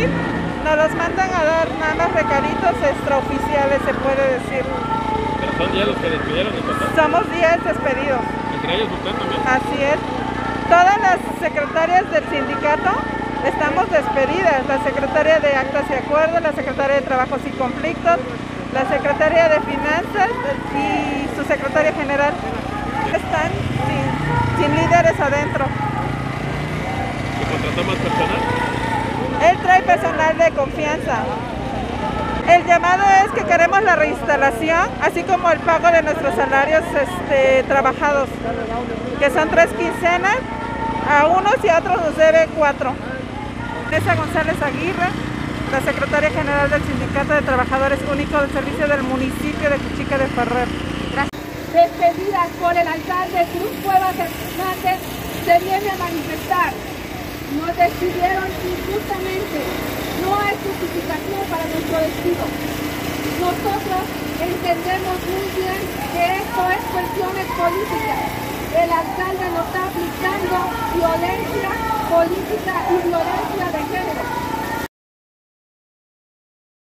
civil nos los mandan a dar nada más recaditos extraoficiales, se puede decir. ¿Pero son 10 los que despidieron en total? Somos 10 despedidos. ¿Entre ellos usted también? Así es. Todas las secretarias del sindicato estamos despedidas. La secretaria de Actas y Acuerdos, la secretaria de Trabajos y Conflictos, la secretaria de Finanzas y su secretaria general. Están sin líderes adentro. ¿Se contrató más personal? Él trae personal de confianza. El llamado es que queremos la reinstalación, así como el pago de nuestros salarios trabajados, que son 3 quincenas, a unos y a otros nos debe 4. Teresa González Aguirre, la secretaria general del Sindicato de Trabajadores Únicos del Servicio del Municipio de Cuchica de Ferrer. Despedidas por el alcalde Cruz Cuevas Hernández, se viene a manifestar. Nos despidieron injustamente. No hay justificación para nuestro despido. Nosotros entendemos muy bien que esto es cuestiones políticas. El alcalde nos está aplicando violencia política y violencia de género.